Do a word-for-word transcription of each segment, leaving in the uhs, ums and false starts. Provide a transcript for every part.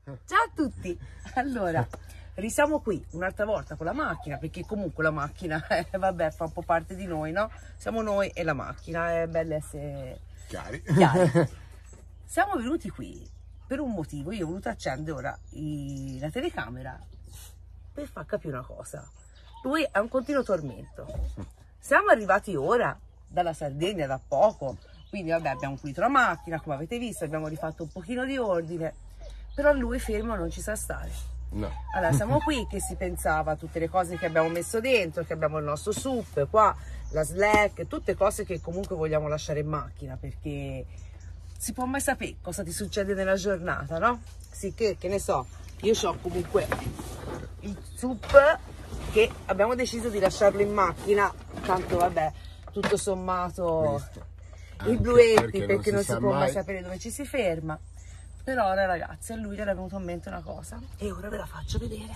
Ciao a tutti! Allora, risiamo qui un'altra volta con la macchina, perché comunque la macchina, eh, vabbè, fa un po' parte di noi, no? Siamo noi e la macchina, è bello essere chiari. chiari. Siamo venuti qui per un motivo, io ho voluto accendere ora i, la telecamera per far capire una cosa. Lui è un continuo tormento. Siamo arrivati ora dalla Sardegna da poco, quindi vabbè, abbiamo pulito la macchina, come avete visto, abbiamo rifatto un pochino di ordine, però lui fermo non ci sa stare. No. Allora siamo qui che si pensava a tutte le cose che abbiamo messo dentro, che abbiamo il nostro sup qua, la slack, tutte cose che comunque vogliamo lasciare in macchina, perché si può mai sapere cosa ti succede nella giornata, no? Sì, che, che ne so, io ho comunque il sup che abbiamo deciso di lasciarlo in macchina, tanto vabbè, tutto sommato i bluetti, perché, perché non si, non si può mai sapere dove ci si ferma. Però ora ragazzi, a lui gli era venuto in mente una cosa e ora ve la faccio vedere.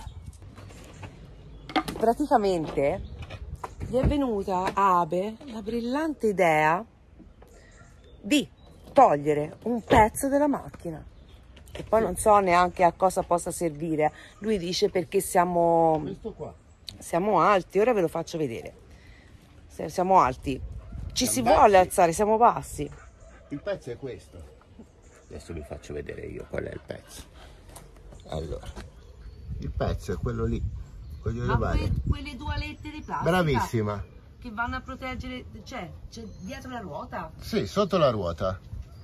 Praticamente gli è venuta a Abe la brillante idea di togliere un pezzo della macchina, e poi non so neanche a cosa possa servire. Lui dice perché siamo, Questo qua. siamo alti, ora ve lo faccio vedere. Siamo alti, ci Siamo si bassi. vuole alzare, siamo bassi. Il pezzo è questo. Adesso vi faccio vedere io qual è il pezzo. Allora, il pezzo è quello lì. Voglio Ma levare. que, quelle due alette di plastica Bravissima. che vanno a proteggere, cioè, c'è dietro la ruota? Sì, sotto la ruota.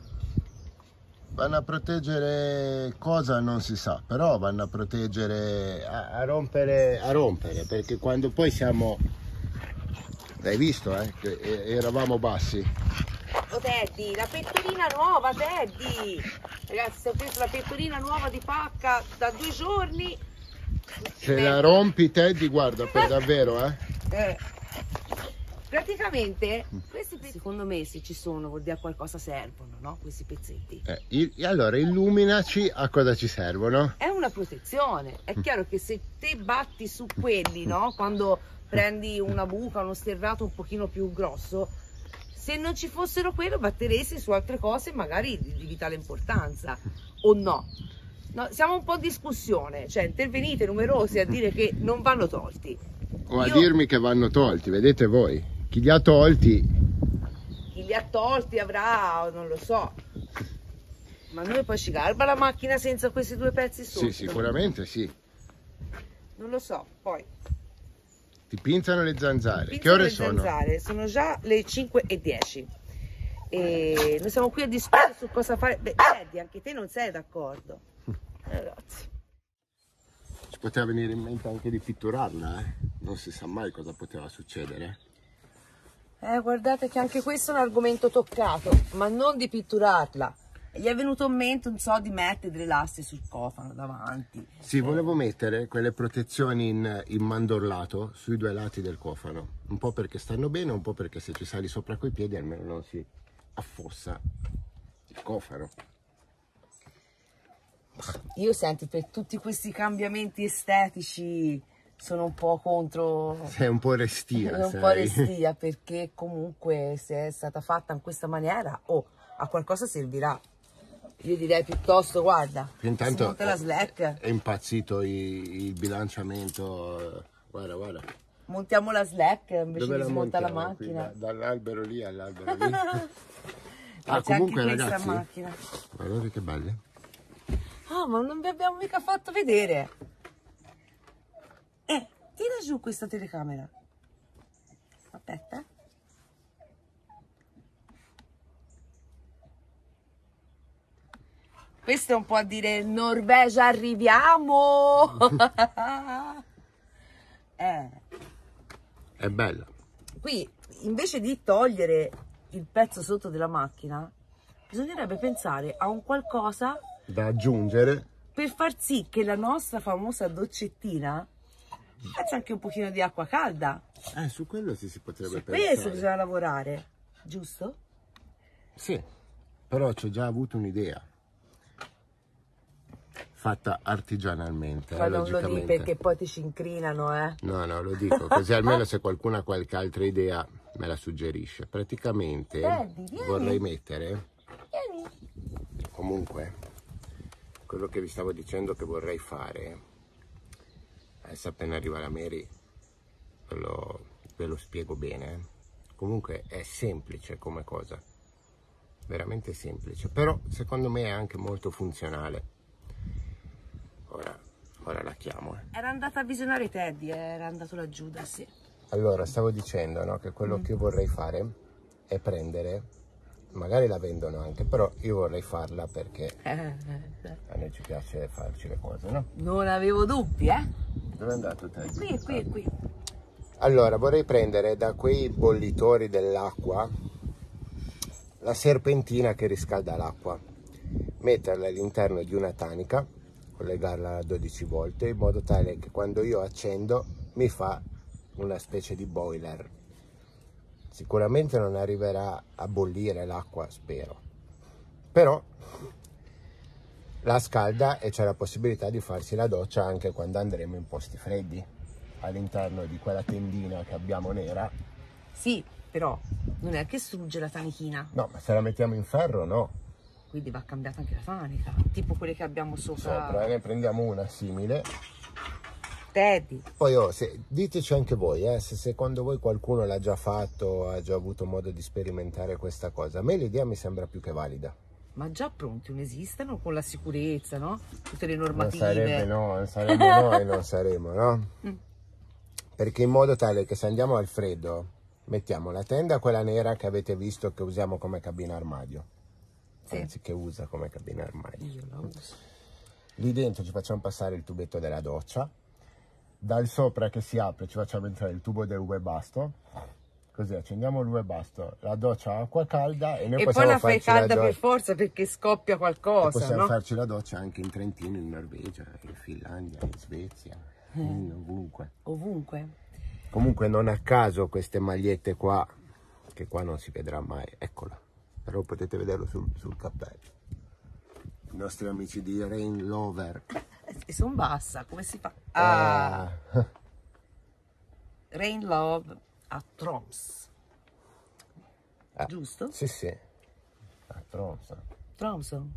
Vanno a proteggere cosa non si sa, però vanno a proteggere, a, a rompere, a rompere, perché quando poi siamo, l'hai visto, eh, che eravamo bassi. Oh Teddy, la pettorina nuova, Teddy! Ragazzi, ho preso la pettorina nuova di pacca da due giorni. Se la rompi, Teddy, guarda, per davvero, eh. eh. Praticamente, questi pezzi, secondo me, se ci sono, vuol dire a qualcosa servono, no? Questi pezzetti. eh il, allora, illuminaci a cosa ci servono. È una protezione. È chiaro che se te batti su quelli, no? Quando prendi una buca, uno sterrato un pochino più grosso, se non ci fossero quello, batteresti su altre cose magari di, di vitale importanza, o no? No, siamo un po' in discussione, cioè intervenite numerosi a dire che non vanno tolti. O a Io, dirmi che vanno tolti, vedete voi. Chi li ha tolti? Chi li ha tolti avrà, non lo so. Ma noi poi ci garba la macchina senza questi due pezzi sotto? Sì, sicuramente sì. Non lo so, poi. Ti pinzano le zanzare. Pinzano Che ore le sono? zanzare, sono già le cinque e dieci. E noi siamo qui a discutere su cosa fare. Beh, Eddie, anche te non sei d'accordo. Ragazzi. Ci poteva venire in mente anche di pitturarla, eh? Non si sa mai cosa poteva succedere. Eh, guardate che anche questo è un argomento toccato, ma non di pitturarla. Gli è venuto in mente, non so, di mettere delle lastre sul cofano davanti. Sì, volevo mettere quelle protezioni in, in mandorlato sui due lati del cofano. Un po' perché stanno bene, un po' perché se ci sali sopra coi piedi almeno non si affossa il cofano. Io senti, per tutti questi cambiamenti estetici sono un po' contro. Sei un po' restia. un sei. po' restia, perché comunque se è stata fatta in questa maniera, oh, a qualcosa servirà. Io direi piuttosto, guarda, Intanto si monta la slack. È impazzito il, il bilanciamento. Guarda, guarda. Montiamo la slack invece Dove di la smontare la montiamo qui? macchina. Da- dall'albero lì all'albero lì. Ah, Ah, comunque anche questa ragazzi, macchina. guardate che belle. Ah, ma non vi abbiamo mica fatto vedere. Eh, tira giù questa telecamera. Aspetta. Questo è un po' a dire Norvegia arriviamo. eh. È bella. Qui invece di togliere il pezzo sotto della macchina, bisognerebbe pensare a un qualcosa Da aggiungere. per far sì che la nostra famosa doccettina faccia anche un pochino di acqua calda. Eh, su quello si, si potrebbe Su pensare. questo bisogna lavorare, giusto? Sì, però ci ho già avuto un'idea. Fatta artigianalmente, Ma eh, non lo dici logicamente. perché poi ti ci incrinano, eh? No, no, lo dico, così almeno se qualcuno ha qualche altra idea me la suggerisce. Praticamente Vedi, vieni. vorrei mettere, Vieni. comunque, quello che vi stavo dicendo che vorrei fare, adesso appena arriva la Mary ve lo, ve lo spiego bene, eh. Comunque è semplice come cosa, veramente semplice, però secondo me è anche molto funzionale. Ora, ora la chiamo. Eh. Era andata a visionare Teddy, era andato laggiù da sé. Allora, stavo dicendo, no, che quello mm. che io vorrei fare è prendere, magari la vendono anche, però io vorrei farla perché eh, eh, a noi ci piace farci le cose, no? Non avevo dubbi, eh? Dove è andato Teddy? Qui, qui, qui. Allora, vorrei prendere da quei bollitori dell'acqua la serpentina che riscalda l'acqua, metterla all'interno di una tanica, collegarla a dodici volt, in modo tale che quando io accendo mi fa una specie di boiler. Sicuramente non arriverà a bollire l'acqua, spero, però la scalda e c'è la possibilità di farsi la doccia anche quando andremo in posti freddi, all'interno di quella tendina che abbiamo nera. Sì, però non è che strugge la tanichina. No, ma se la mettiamo in ferro no. Quindi va cambiata anche la tanica, tipo quelle che abbiamo sopra. Sopra, ne prendiamo una simile. Teddy. Poi oh, se, diteci anche voi, eh, se secondo voi qualcuno l'ha già fatto, ha già avuto modo di sperimentare questa cosa. A me l'idea mi sembra più che valida. Ma già pronti non esistono con la sicurezza, no? Tutte le normative. Non sarebbe no, non saremmo noi, non saremo, no? Mm. Perché in modo tale che se andiamo al freddo mettiamo la tenda, quella nera che avete visto che usiamo come cabina armadio, sì. Anzi che usa come cabina armadio. Io la uso. Lì dentro ci facciamo passare il tubetto della doccia, dal sopra che si apre ci facciamo entrare il tubo del webasto, così accendiamo il webasto, la doccia acqua calda e noi e possiamo poi la fai calda la per forza perché scoppia qualcosa, e possiamo no? farci la doccia anche in Trentino, in Norvegia, in Finlandia, in Svezia, eh. in ovunque. Ovunque. Comunque non a caso queste magliette qua, che qua non si vedrà mai, eccola, però potete vederlo sul, sul cappello. I nostri amici di Rain Lover. E sono bassa, come si fa? Ah. ah. Rain Love a Troms. Ah, giusto? Sì, sì. A Troms. Tromso.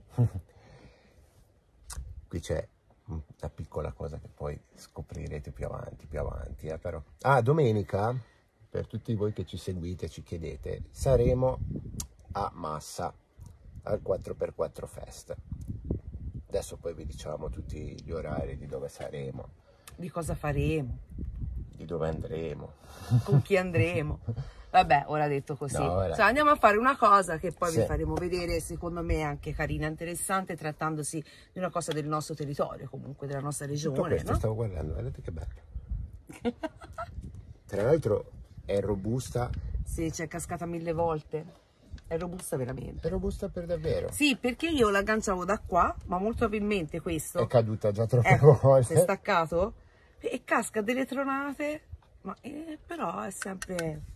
Qui c'è una piccola cosa che poi scoprirete più avanti, più avanti, eh, però. Ah, domenica, per tutti voi che ci seguite, ci chiedete, saremo a Massa, al quattro per quattro Fest. Adesso poi vi diciamo tutti gli orari, di dove saremo. Di cosa faremo. Di dove andremo. Con chi andremo. Vabbè, ora detto così. No, ora... Cioè, andiamo a fare una cosa che poi sì. vi faremo vedere, secondo me anche carina, interessante, trattandosi di una cosa del nostro territorio, comunque della nostra regione. Tutto questo no? stavo guardando, guardate che bello. Tra l'altro è robusta. Sì, c'è cascata mille volte. È robusta veramente. È robusta per davvero. Sì, perché io l'agganciavo da qua, ma molto probabilmente questo... È caduta già troppe ecco, volte. Si è staccato e casca delle tronate, ma eh, però è sempre...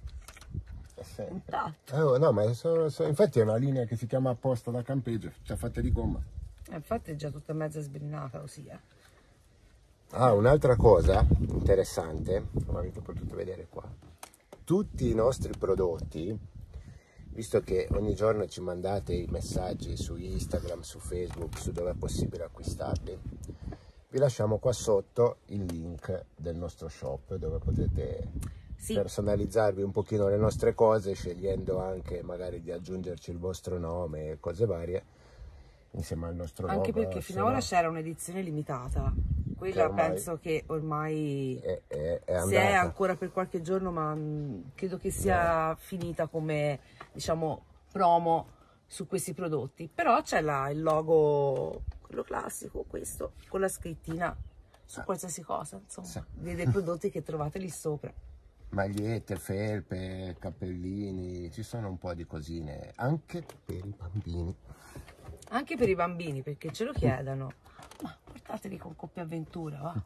Eh, oh, no, ma sono, sono, infatti è una linea che si chiama apposta da campeggio, cioè fatta di gomma. Eh, infatti è già tutta mezza sbrinata così. Eh. Ah, un'altra cosa interessante, come avete potuto vedere qua, tutti i nostri prodotti, visto che ogni giorno ci mandate i messaggi su Instagram, su Facebook, su dove è possibile acquistarli, vi lasciamo qua sotto il link del nostro shop dove potete... Sì. personalizzarvi un pochino le nostre cose, scegliendo anche magari di aggiungerci il vostro nome e cose varie insieme al nostro nome. Anche perché fino ad ora c'era un'edizione limitata, quella che penso che ormai è, è, è se è ancora per qualche giorno, ma credo che sia no. finita come diciamo promo su questi prodotti. Però c'è là il logo, quello classico, questo con la scrittina su qualsiasi cosa, insomma, sì. dei prodotti che trovate lì sopra. Magliette, felpe, cappellini, ci sono un po' di cosine, anche per i bambini. Anche per i bambini, perché ce lo chiedono. Ma portateli con Coppia Avventura, va.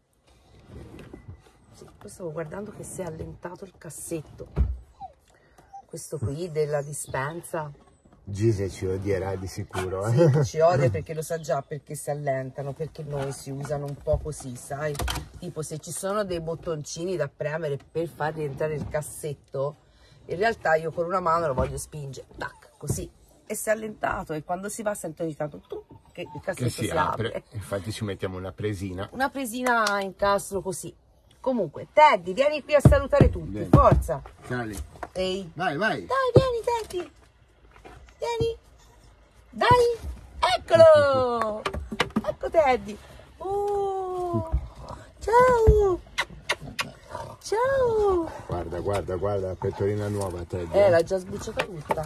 Sì, poi stavo guardando che si è allentato il cassetto. Questo qui della dispensa. Gise ci odierà di sicuro. Eh? Sì, ci odia perché lo sa già perché si allentano, perché noi si usano un po' così, sai? Tipo se ci sono dei bottoncini da premere per far rientrare il cassetto, in realtà io con una mano lo voglio spingere, tac, così. E si è allentato e quando si va sento ogni tanto tu, che il Che cassetto si, si, apre. apre. Infatti ci mettiamo una presina. Una presina a incastro così. Comunque, Teddy, vieni qui a salutare tutti, Vieni. forza. Sali. Ehi. Vai, vai. Dai, vieni Teddy. Vieni. Dai. Eccolo. Ecco Teddy. Oh. Ciao. Ciao. Guarda, guarda, guarda, la pettorina nuova, Teddy. Eh, l'ha già sbucciata tutta.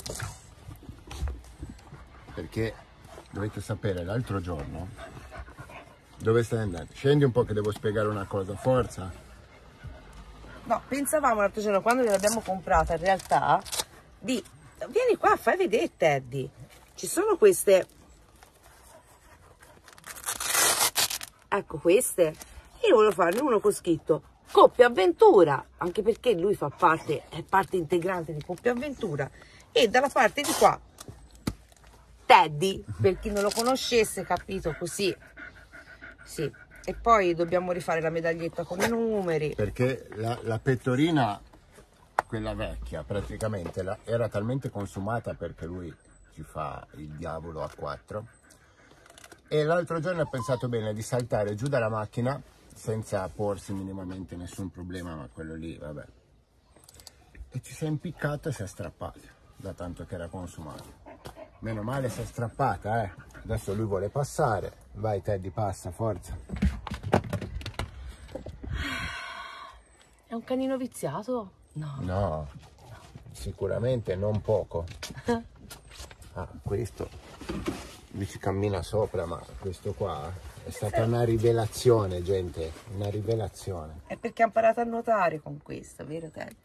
Perché dovete sapere, l'altro giorno, dove stai andando? Scendi un po' che devo spiegare una cosa, forza. No, pensavamo l'altro giorno, quando gliel'abbiamo comprata, in realtà, di... Vieni qua, fai vedere, Teddy. Ci sono queste... Ecco queste. Io volevo farne uno con scritto Coppia Avventura, anche perché lui fa parte, è parte integrante di Coppia Avventura. E dalla parte di qua, Teddy, per chi non lo conoscesse, capito, così. Sì. E poi dobbiamo rifare la medaglietta con i numeri. Perché la, la pettorina, quella vecchia, praticamente la, era talmente consumata perché lui ci fa il diavolo a quattro. E l'altro giorno ho pensato bene di saltare giù dalla macchina senza porsi minimamente nessun problema, ma quello lì, vabbè. E ci si è impiccato e si è strappato, da tanto che era consumato. Meno male si è strappata, eh. Adesso lui vuole passare. Vai Teddy, passa, forza. È un canino viziato? No. No, sicuramente non poco. Ah, questo lui ci cammina sopra, ma questo qua è stata una rivelazione, gente, una rivelazione. È perché ha imparato a nuotare con questo, vero Teddy?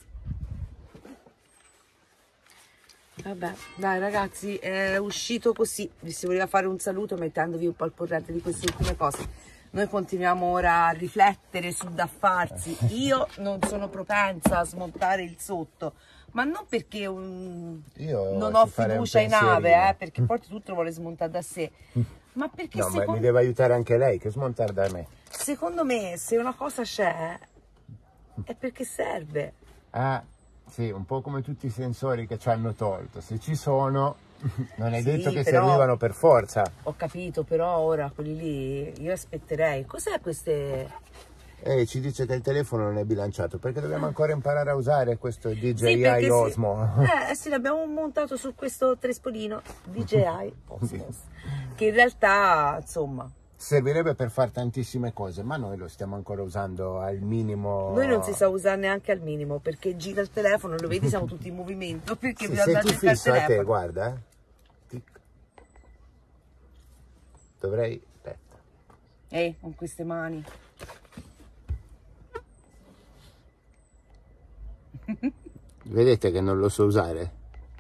Vabbè, dai ragazzi, è uscito così. Vi si voleva fare un saluto mettendovi un po' al corrente di queste ultime cose. Noi continuiamo ora a riflettere su da farsi. Io non sono propensa a smontare il sotto, ma non perché un... Io non ho ci farei un fiducia in Ave, pensierino. eh, perché poi tutto lo vuole smontare da sé. Ma perché No, ma secondo... mi deve aiutare anche lei, che smontare da me. secondo me se una cosa c'è è perché serve. Ah, sì, un po' come tutti i sensori che ci hanno tolto. Se ci sono, non è Sì, detto che però- servivano per forza. Ho capito, però ora quelli lì io aspetterei. Cos'è queste... E ci dice che il telefono non è bilanciato, perché dobbiamo ancora imparare a usare questo D J Sì, I perché sì. Osmo. Eh sì, l'abbiamo montato su questo trespolino D J I Osmos, che in realtà, insomma, Servirebbe per fare tantissime cose, ma noi lo stiamo ancora usando al minimo. noi non si sa usare neanche al minimo, perché gira il telefono, lo vedi, siamo tutti in movimento, perché Sì, bisogna se andare ti a cercare il fisso a te, telefono. guarda, eh. Tic. Dovrei... aspetta. Eh, con queste mani. Vedete che non lo so usare?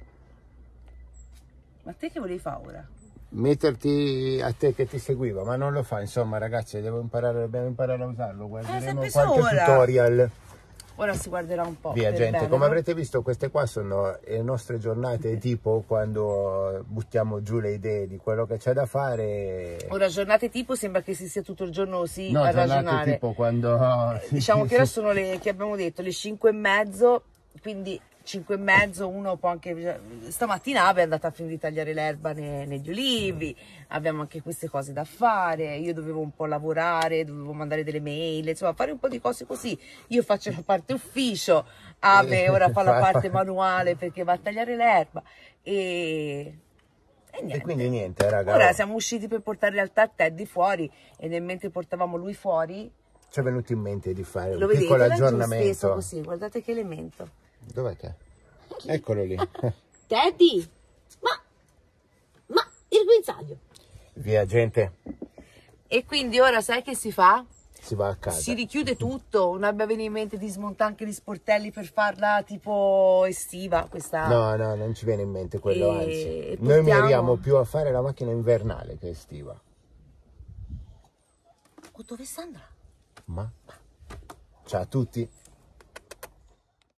Ma te che volevi fare ora? Metterti a te che ti seguiva, ma non lo fa, insomma ragazzi, devo imparare, dobbiamo imparare a usarlo, guarderemo sempre qualche ora. tutorial. Ora si guarderà un po'. Via per gente, bene, come no? avrete visto queste qua sono le nostre giornate tipo quando buttiamo giù le idee di quello che c'è da fare. Ora giornate tipo sembra che si sia tutto il giorno così No, a giornate ragionare. tipo quando... Diciamo che ora sono le che abbiamo detto le cinque e mezzo, quindi cinque e mezzo uno può anche stamattina Ave è andata a finire di tagliare l'erba ne- negli olivi, abbiamo anche queste cose da fare, io dovevo un po' lavorare, dovevo mandare delle mail, insomma fare un po' di cose così. Io faccio la parte ufficio, Ave ora fa la parte manuale perché va a tagliare l'erba e E, niente. E quindi niente, raga. Ora oh, siamo usciti per portare in realtà Teddy fuori e nel mentre portavamo lui fuori, ci è venuto in mente di fare lo un vedete, piccolo laggiù steso aggiornamento. così, guardate che elemento. Dov'è che è? Eccolo lì. Teddy, ma, ma il guinzaglio. Via gente, E quindi ora sai che si fa? si va a casa. Si richiude tutto, non abbia venuto in mente di smontare anche gli sportelli per farla tipo estiva, questa... No, no, non ci viene in mente quello, E- anzi. e Noi portiamo- miriamo più a fare la macchina invernale che estiva. Oh, dove sta andando? Ma ciao a tutti.